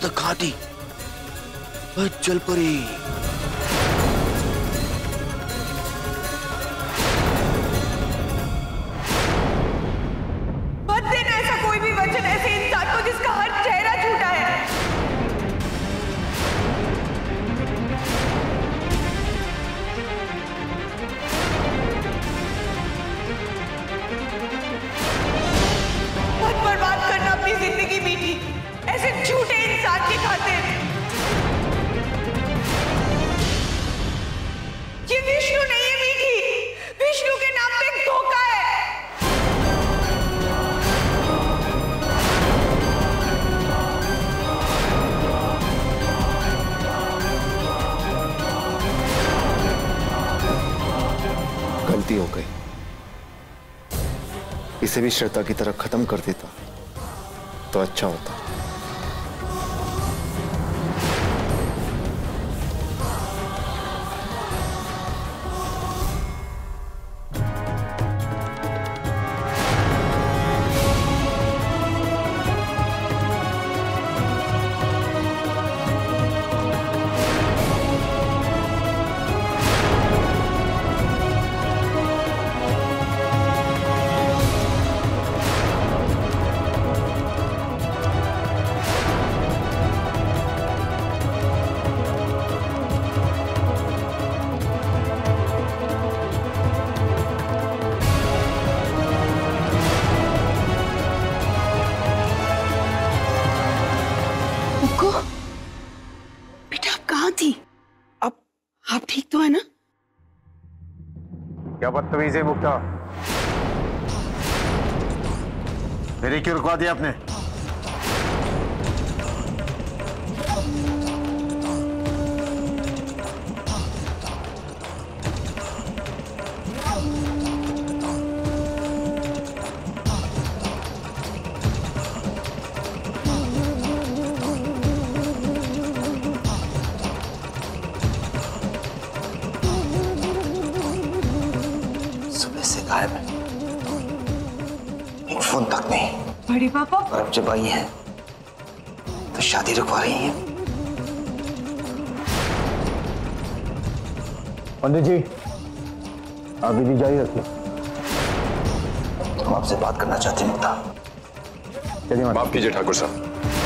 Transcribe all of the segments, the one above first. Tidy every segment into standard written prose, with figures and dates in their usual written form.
तक कहाँ थी? चल पड़ी। मत देना ऐसा कोई भी वचन ऐसे इंसान को जिसका हर चेहरा झूठा है। मत बर्बाद करना अपनी जिंदगी मीठी ऐसे झूठे इंसान की खातिर। ये विष्णु नहीं है मीठी, विष्णु के नाम पे एक धोखा है। गलती हो गई, इसे भी श्रद्धा की तरह खत्म कर देता तो अच्छा होता। आप ठीक तो है ना? क्या बदतमीज है मुक्ता, मेरी क्यों रुकवा दिया आपने? गायब है, एक फोन तक नहीं। बड़ी पापा, और अब जब आई है तो शादी रुकवा रही है। पंडित जी, आप विधि जारी रखिए। हम आपसे बात करना चाहते हैं मुक्ता। चलिए। माफ कीजिए ठाकुर साहब,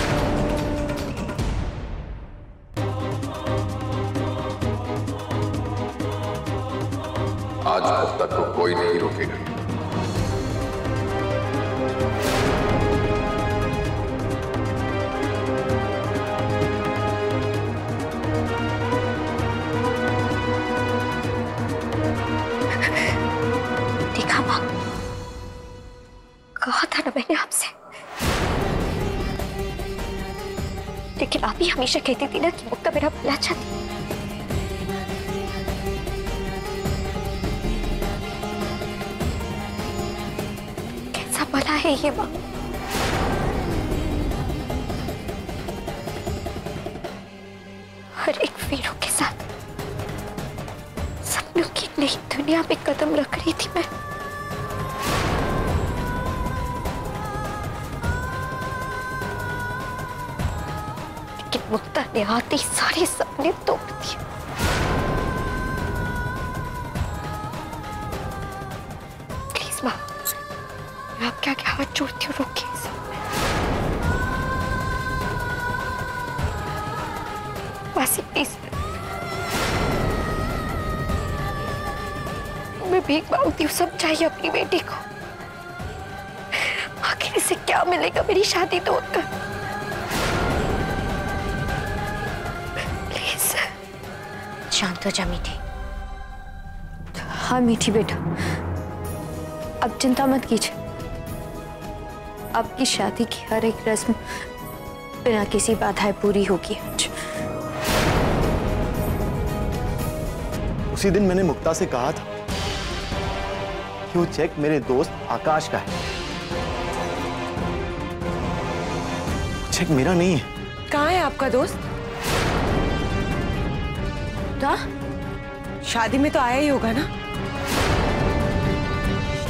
आज मुक्ता को कोई नहीं रोकेगा। देखा मां, कहा था ना मैंने आपसे, लेकिन आप ही हमेशा कहती थी ना कि मुक्ता मेरा भला चाहती। भला है ये मां, हर एक वीरों के साथ सपनों की नई दुनिया में कदम रख रही थी मैं। लेकिन मुक्ता ने आते ही सारे सपने तोड़ दिए। प्लीज मां, आप क्या क्या हाथ जोड़ती हो, रोकिए इसे। मासी प्लीज, मैं भीख मांगती हूँ, समझाइए अपनी बेटी को। आखिर इसे क्या मिलेगा मेरी शादी तोड़कर? प्लीज। शांत हो जा मीठी। हाँ मीठी बेटा, अब चिंता मत कीजिए, आपकी शादी की हर एक रस्म बिना किसी बाधाएं पूरी होगी आज। उसी दिन मैंने मुक्ता से कहा था कि वो चेक मेरे दोस्त आकाश का है, चेक मेरा नहीं है। कहाँ है आपका दोस्त? क्या? शादी में तो आया ही होगा ना?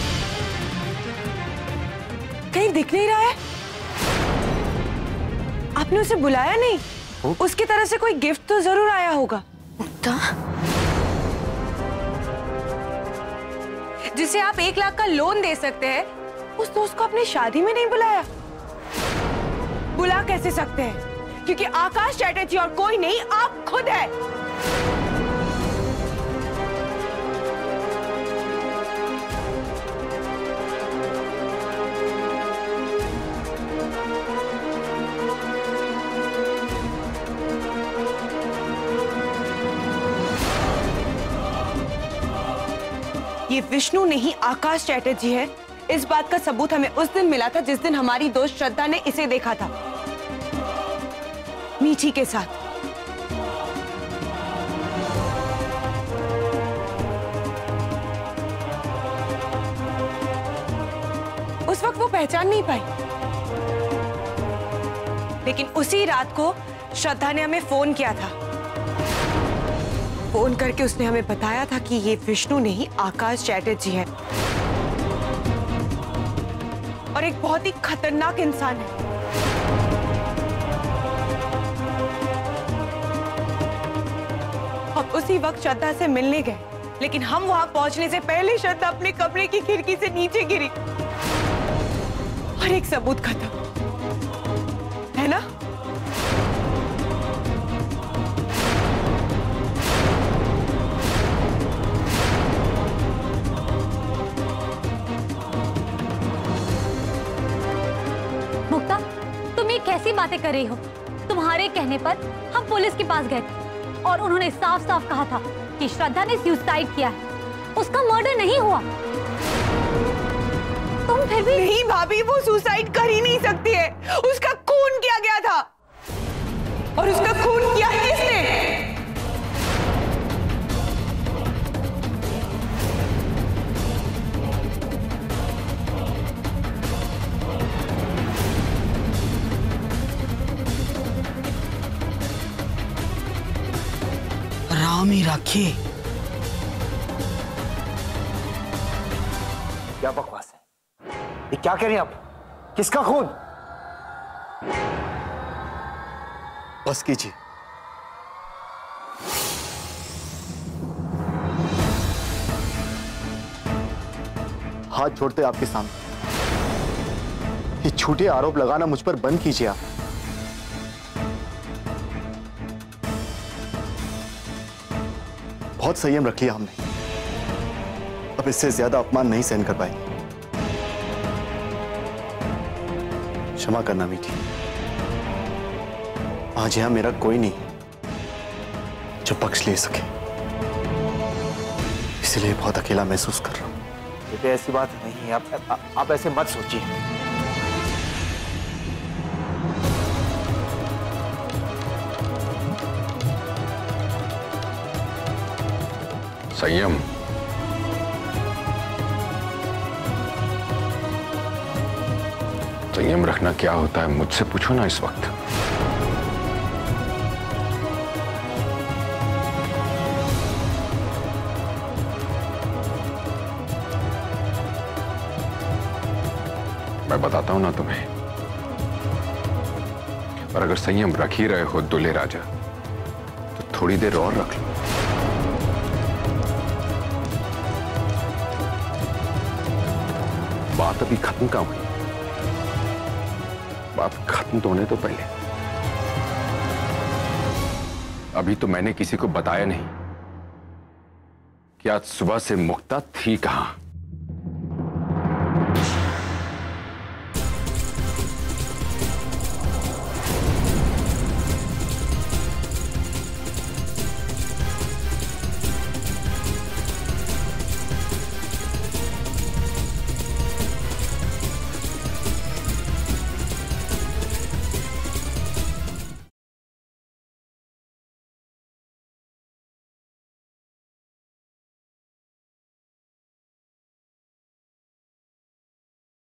कहीं दिख नहीं रहा है? आपने उसे बुलाया नहीं? उसकी तरफ से कोई गिफ्ट तो जरूर आया होगा। मुक्ता, जिसे आप 1 लाख का लोन दे सकते हैं, उस दोस्त को अपनी शादी में नहीं बुलाया? बुला कैसे सकते हैं? क्योंकि आकाश चैटर्जी और कोई नहीं, आप खुद है। ये विष्णु नहीं आकाश चैटर्जी है, इस बात का सबूत हमें उस दिन मिला था जिस दिन हमारी दोस्त श्रद्धा ने इसे देखा था मीठी के साथ। उस वक्त वो पहचान नहीं पाई, लेकिन उसी रात को श्रद्धा ने हमें फोन किया था। फोन करके उसने हमें बताया था कि ये विष्णु नहीं आकाश चैटर्जी है और एक बहुत ही खतरनाक इंसान है। हम उसी वक्त श्रद्धा से मिलने गए, लेकिन हम वहां पहुंचने से पहले श्रद्धा अपने कमरे की खिड़की से नीचे गिरी और एक सबूत खत्म, है ना? मुक्ता, तुम ये कैसी बातें कर रही हो? तुम्हारे कहने पर हम पुलिस के पास गए थे और उन्होंने साफ साफ कहा था कि श्रद्धा ने सुसाइड किया है, उसका मर्डर नहीं हुआ। तुम फिर भी नहीं भाभी, वो सुसाइड कर ही नहीं सकती है। उसका खून किया गया था और उसका खून किया किसने? राम ही राखी। क्या बकवास है? ये क्या कह रही हैं आप? किसका खून? बस कीजिए। हाथ जोड़ते आपके सामने, ये झूठे आरोप लगाना मुझ पर बंद कीजिए आप। बहुत संयम रख लिया हमने, अब इससे ज्यादा अपमान नहीं सहन कर पाएंगे। क्षमा करना मीठी, आज यहां मेरा कोई नहीं जो पक्ष ले सके, इसलिए बहुत अकेला महसूस कर रहा हूं। बेटे ऐसी बात नहीं है, आप ऐसे मत सोचिए। संयम। संयम रखना क्या होता है मुझसे पूछो ना इस वक्त। मैं बताता हूं ना तुम्हें, और अगर संयम रख ही रहे हो दुल्हे राजा, तो थोड़ी देर और रख लो। बात अभी खत्म कहाँ हुई? बात खत्म तो होने तो पहले। अभी तो मैंने किसी को बताया नहीं कि आज सुबह से मुक्ता थी कहां।